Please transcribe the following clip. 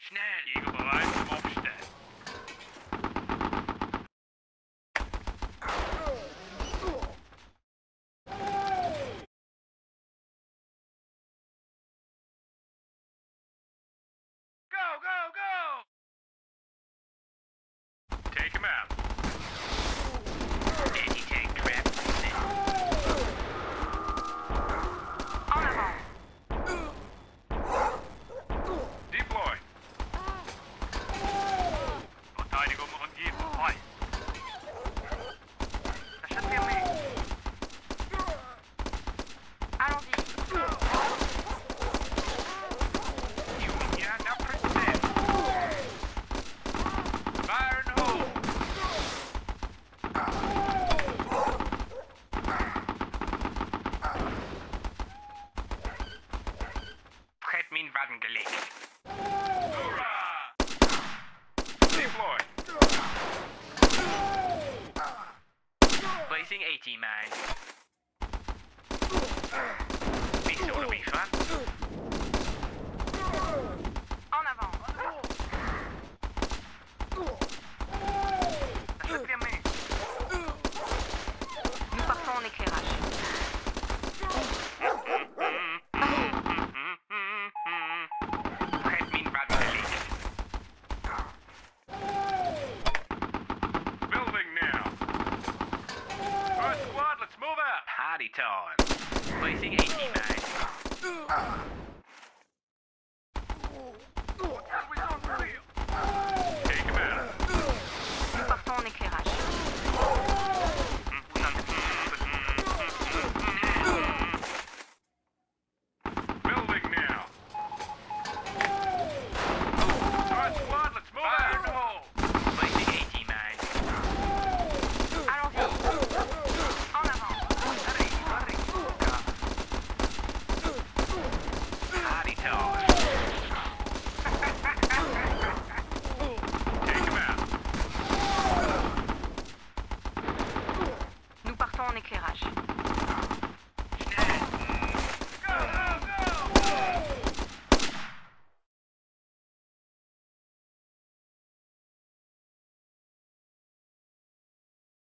Schnell! Jäger bereit zum Aufstellen. Go, go, go! Take him out. Anti-tank trap set. En avant. Deploy. Verteidigung umgeben. Frei. Achat fermé. Allons-y. Union up present. Fire and hold. Tretminenwagen gelegt. Hurrah! Deploy. Placing 80 mine. Mission to be fun. En avant. Achat fermé. Nous partons en éclairage. Tretminenwagen gelegt. Building now. First squad, let's move out. Party time. Placing 80 mine.